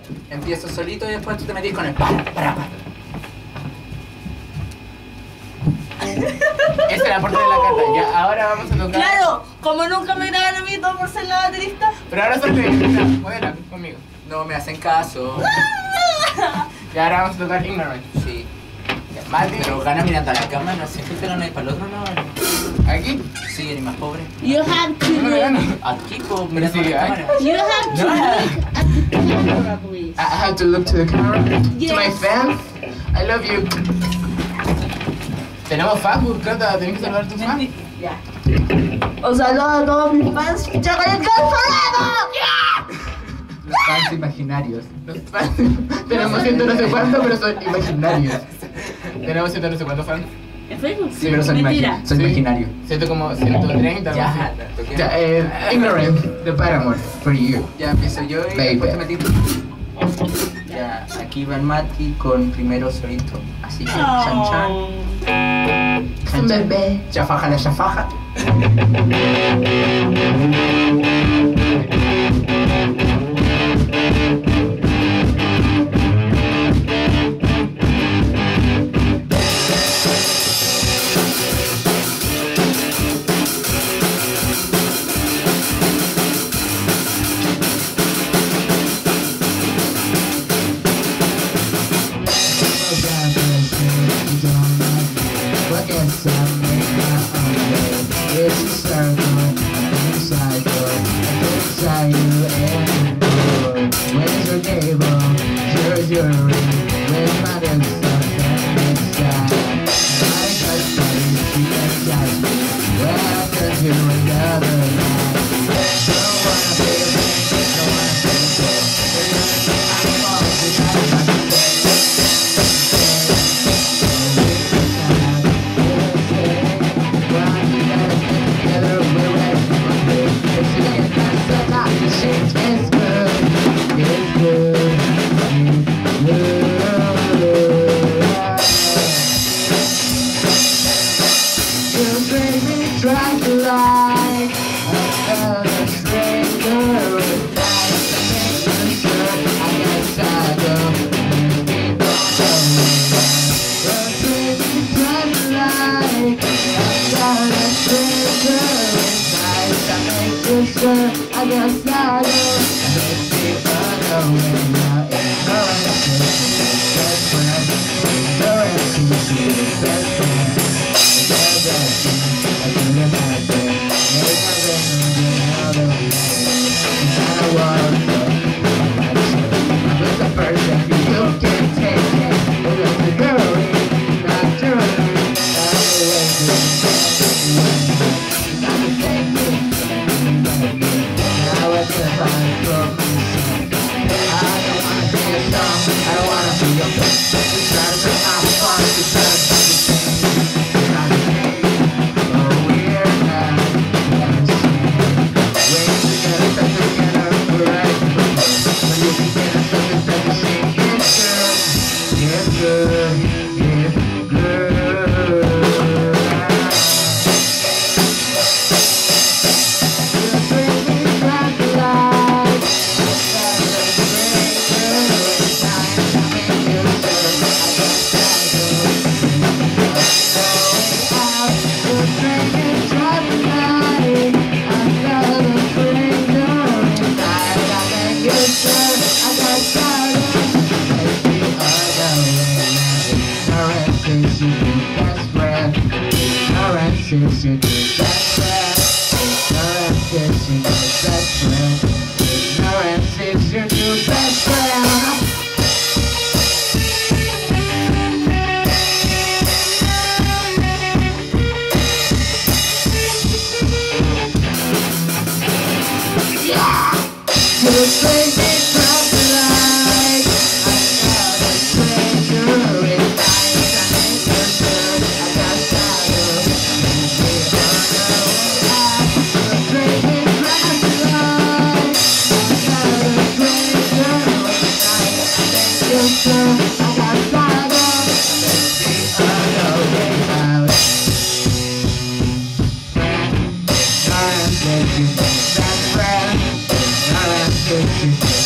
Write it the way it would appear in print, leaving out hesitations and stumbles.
Empiezo solito y después tú te metís con el para. Esa es la parte de la carta. Ya, ahora vamos a tocar. Claro, como nunca me graban a mí todo por ser la baterista. Pero ahora soy mira, modela conmigo. No me hacen caso. Y ahora vamos a tocar Ignorant. Sí. Ya, Mati. Pero gana mirando a la cámara, no sé, te ganas para el otro lado. ¿Aquí? Sí, eres más pobre. You have to No me look. gano. Aquí, pues, mira You a la have cámara. to look at the camera, please. I have to look to the camera. Yes. To my fans. I love you. Tenemos fans, Cata, tenés que saludar a tus fans. Ya. Os saludo a todos mis fans. ¡Ficha con el Colorado! Los fans imaginarios. Los fans. Tenemos ciento no sé cuánto, pero son imaginarios. Tenemos ciento no sé cuántos fans. ¿En Facebook? Sí, pero son Mentira. son imaginarios. Siento como 130. Ya, Ignorant, de Paramore, for you. Ya empiezo yo y después te metí. Ya, aquí va el Mati con primero solito. Así que, chan chan. Chan chan. Chafaja la chafaja. It's a circle, a cycle, inside you and the where's your table? Here's your ring, where's my damn stuff and inside? I touch body, she can touch me, when I touch you another night. Don't wanna be a friend, don't wanna be a friend, I'm falling behind my I guess I Best friend,